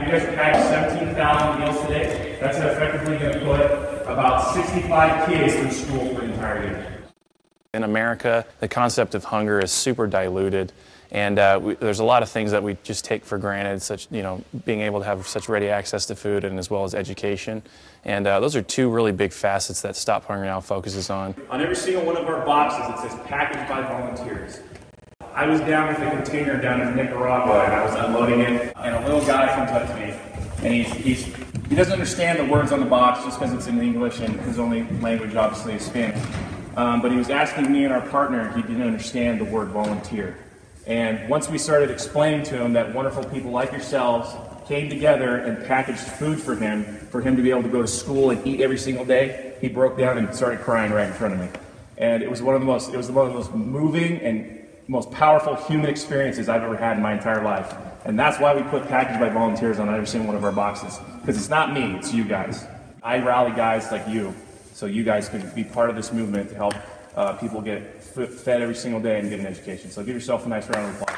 you guys have packed 17,000 meals today. That's effectively going to put about 65 kids through school for the entire year. In America, the concept of hunger is super diluted, and there's a lot of things that we just take for granted, such being able to have such ready access to food and as well as education. And those are two really big facets that Stop Hunger Now focuses on. On every single one of our boxes, it says packaged by volunteers. I was down with a container down in Nicaragua, and I was unloading it, and a little guy comes up to me, and he doesn't understand the words on the box just because it's in English, and his only language obviously is Spanish. But he was asking me and our partner, he didn't understand the word volunteer. And once we started explaining to him that wonderful people like yourselves came together and packaged food for him to be able to go to school and eat every single day, he broke down and started crying right in front of me. And it was one of the most moving and most powerful human experiences I've ever had in my entire life. And that's why we put Packaged by Volunteers on every single one of our boxes. Because it's not me, it's you guys. I rally guys like you, so you guys can be part of this movement to help people get fed every single day and get an education. So give yourself a nice round of applause.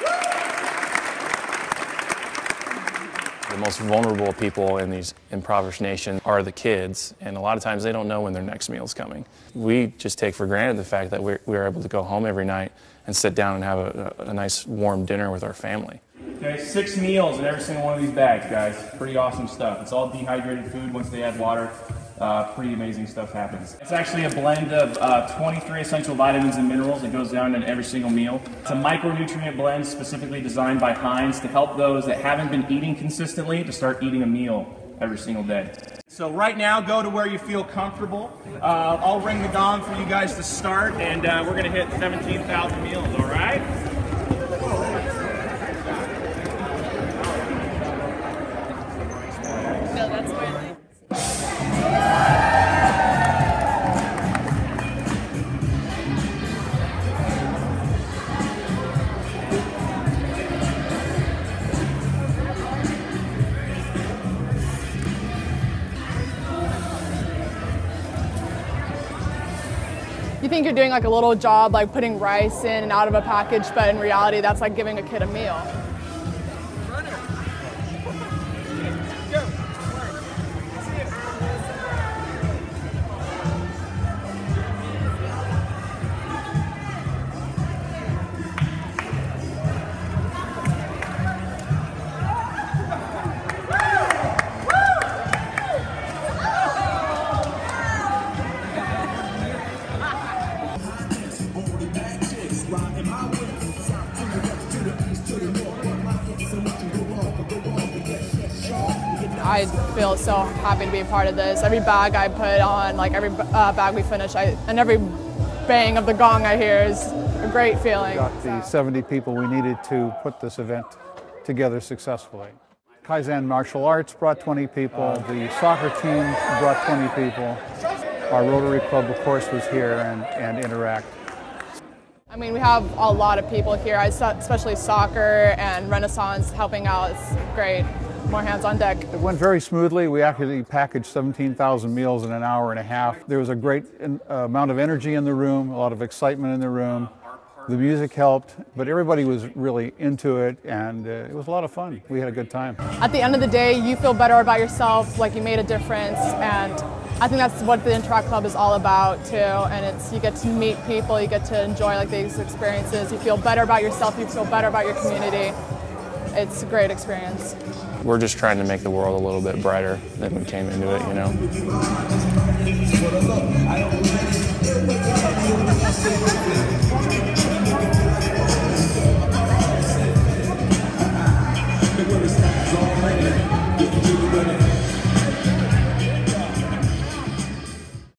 The most vulnerable people in these impoverished nations are the kids, and a lot of times they don't know when their next meal is coming. We just take for granted the fact that we're able to go home every night and sit down and have a nice warm dinner with our family. Okay, 6 meals in every single one of these bags, guys. Pretty awesome stuff. It's all dehydrated food. Once they add water, pretty amazing stuff happens. It's actually a blend of 23 essential vitamins and minerals that goes down in every single meal. It's a micronutrient blend specifically designed by Heinz to help those that haven't been eating consistently to start eating a meal every single day. So right now, go to where you feel comfortable. I'll ring the gong for you guys to start, and we're going to hit 17,000 meals, all right? No, that's really... You think you're doing like a little job, like putting rice in and out of a package, but in reality, that's like giving a kid a meal. I feel so happy to be a part of this. Every bag I put on, like every bag we finish, and every bang of the gong I hear is a great feeling. We got the 70 people we needed to put this event together successfully. Kaizen Martial Arts brought 20 people, the soccer team brought 20 people. Our Rotary Club, of course, was here and Interact. I mean, we have a lot of people here, especially soccer and Renaissance helping out. It's great. More hands on deck. It went very smoothly. We actually packaged 17,000 meals in an hour and a half. There was a great amount of energy in the room, a lot of excitement in the room. The music helped, but everybody was really into it, and it was a lot of fun. We had a good time. At the end of the day, you feel better about yourself, like you made a difference, and I think that's what the Interact Club is all about too. And you get to meet people, you get to enjoy like these experiences. You feel better about yourself, you feel better about your community. It's a great experience. We're just trying to make the world a little bit brighter than we came into it, you know.